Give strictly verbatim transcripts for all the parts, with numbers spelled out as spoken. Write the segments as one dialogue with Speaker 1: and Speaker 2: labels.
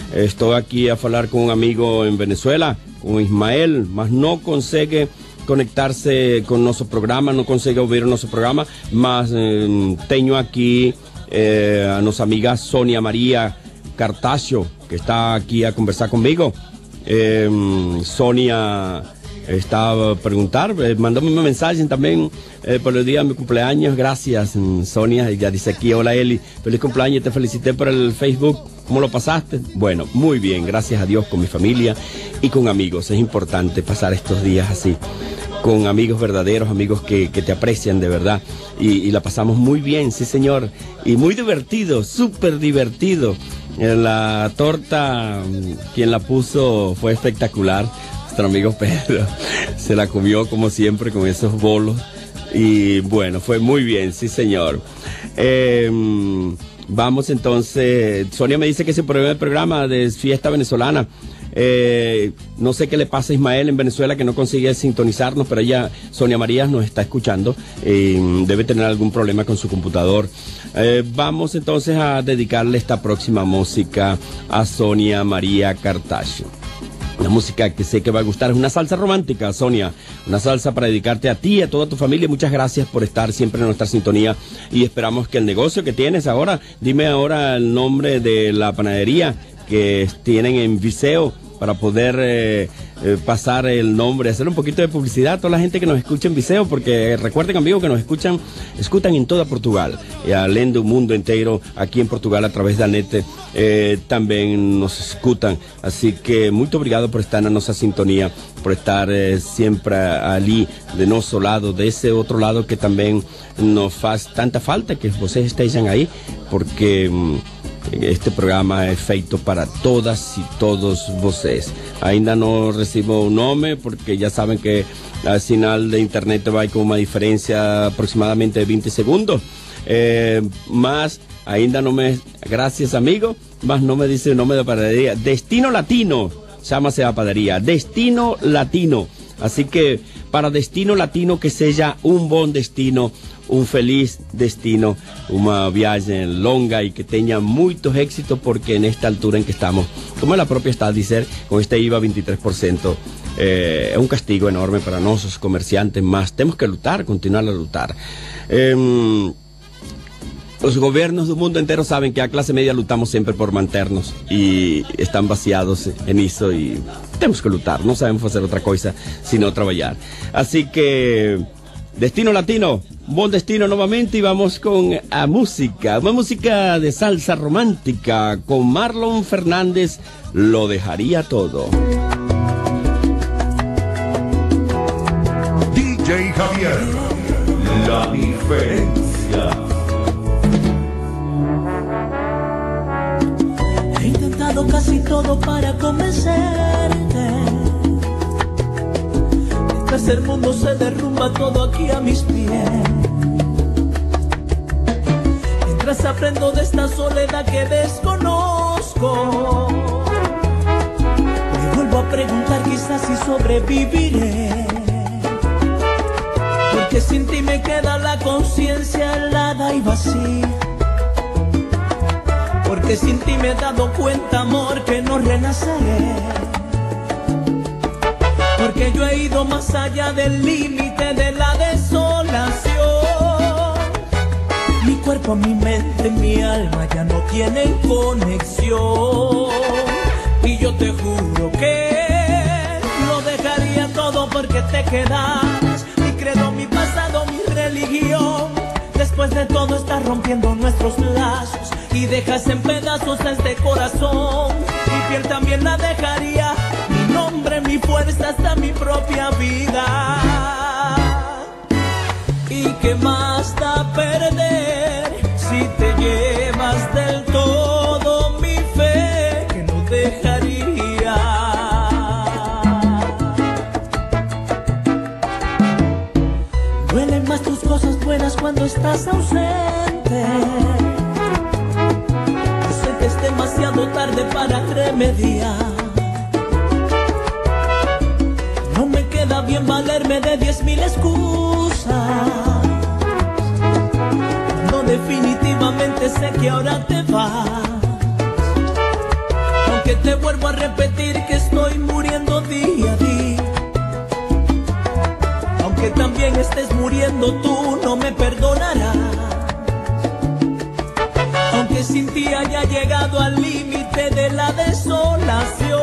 Speaker 1: Estoy aquí a hablar con un amigo en Venezuela, con Ismael, mas no consigue conectarse con nuestro programa, no consigue oír nuestro programa, mas eh, tengo aquí eh, a nuestra amiga Sonia María Cartacho, que está aquí a conversar conmigo. Eh, Sonia está a preguntar, eh, mandóme un mensaje también eh, por el día de mi cumpleaños. Gracias, Sonia. Ella dice aquí: hola Eli, feliz cumpleaños, te felicité por el Facebook. ¿Cómo lo pasaste? Bueno, muy bien, gracias a Dios, con mi familia y con amigos. Es importante pasar estos días así, con amigos verdaderos, amigos que, que te aprecian de verdad. Y, y la pasamos muy bien, sí señor. Y muy divertido, súper divertido. La torta, quien la puso fue espectacular. Nuestro amigo Pedro se la comió como siempre con esos bolos. Y bueno, fue muy bien, sí señor. Eh, vamos entonces. Sonia me dice que se pruebe el programa de fiesta venezolana. Eh, no sé qué le pasa a Ismael en Venezuela, que no consigue sintonizarnos, pero ella, Sonia María, nos está escuchando. Eh, debe tener algún problema con su computador. Eh, vamos entonces a dedicarle esta próxima música a Sonia María Cartacho. Una música que sé que va a gustar, es una salsa romántica, Sonia, una salsa para dedicarte a ti y a toda tu familia. Muchas gracias por estar siempre en nuestra sintonía y esperamos que el negocio que tienes ahora, dime ahora el nombre de la panadería que tienen en Viseo, para poder eh, eh, pasar el nombre, hacer un poquito de publicidad a toda la gente que nos escucha en Viseo, porque recuerden, amigos, que nos escuchan, escuchan en toda Portugal, y além do mundo entero, aquí en Portugal a través da net, eh, también nos escuchan, así que muito obrigado por estar en nuestra sintonía, por estar eh, siempre ali, de nuestro lado, de ese otro lado que también nos faz tanta falta, que vocês estejam aí, porque este programa es feito para todas y todos vocês. Ainda no recibo un nombre porque ya saben que al final de internet va con una diferencia aproximadamente de veinte segundos. Eh, más, ainda no me, gracias amigo, más no me dice el nombre de la panadería. Destino Latino, llámase la panadería. Destino Latino. Así que para Destino Latino, que sea un buen destino, un feliz destino, una viaje longa y que tenga muchos éxitos, porque en esta altura en que estamos, como la propia está a decir, con este I V A veintitrés por ciento, eh, es un castigo enorme para nosotros comerciantes, más tenemos que luchar, continuar a luchar. Eh, Los gobiernos del mundo entero saben que a clase media lutamos siempre por mantenernos y están vaciados en eso y tenemos que luchar, no sabemos hacer otra cosa sino trabajar. Así que Destino Latino, buen destino nuevamente, y vamos con a música, una música de salsa romántica con Marlon Fernández, Lo Dejaría Todo.
Speaker 2: D J Javier, la diferencia.
Speaker 3: He intentado casi todo para convencerte. Mientras el mundo se derrumba todo aquí a mis pies. Mientras aprendo de esta soledad que desconozco. Me vuelvo a preguntar quizás si sobreviviré. Porque sin ti me queda la conciencia helada y vacía. Porque sin ti me he dado cuenta, amor, que no renaceré. Porque yo he ido más allá del límite de la desolación. Mi cuerpo, mi mente, mi alma ya no tienen conexión. Y yo te juro que lo dejaría todo porque te quedas. Mi credo, mi pasado, mi religión. Después de todo estás rompiendo nuestros lazos y dejas en pedazos este corazón. Mi piel también la dejaría, mi nombre, mi fuerza, hasta mi propia vida. ¿Y qué más da perder si te llevas del todo mi fe que no dejaría? Duelen más tus cosas buenas cuando estás ausente. Es demasiado tarde para remediar. No me queda bien valerme de diez mil excusas. No, definitivamente sé que ahora te vas. Aunque te vuelvo a repetir que estoy muriendo día a día. Aunque también estés muriendo tú, no me perdonarás. Aunque sin ti haya llegado al límite de la desolación,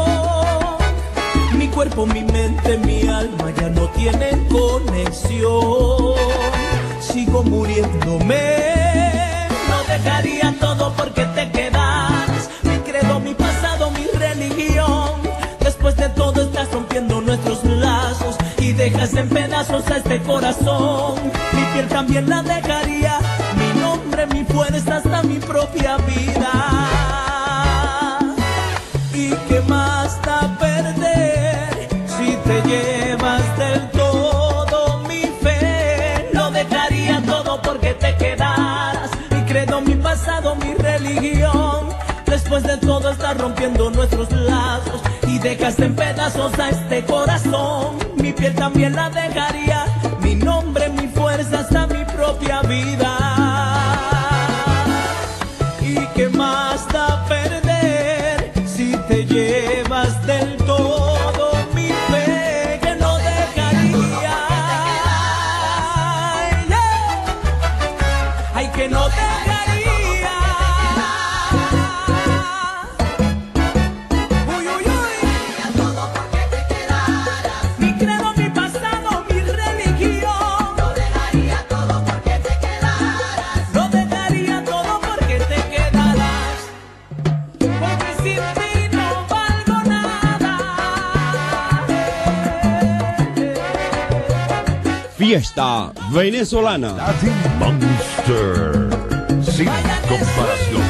Speaker 3: mi cuerpo, mi mente, mi alma ya no tienen conexión. Sigo muriéndome, no dejaría todo porque te quedas. Mi credo, mi pasado, mi religión. Después de todo estás rompiendo nuestros lazos y dejas en pedazos a este corazón. Mi piel también la dejaría, mi nombre, mi fuerza, hasta mi propia vida. ¿Y qué más da perder si te llevas del todo mi fe? Lo dejaría todo porque te quedaras. Mi credo, mi pasado, mi religión. Después de todo estás rompiendo nuestros lazos y dejaste en pedazos a este corazón. Mi piel también la dejaría, mi nombre, mi fuerza, hasta mi propia vida. ¿Y qué más da perder si te llevas del todo mi fe? Que no dejaría. Ay, yeah. Ay, que no dejaría.
Speaker 1: Fiesta venezolana.
Speaker 2: Latin Monster. Sin comparación.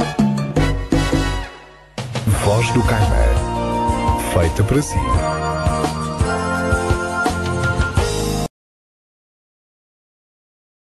Speaker 2: Voz do Caimã, feita para si.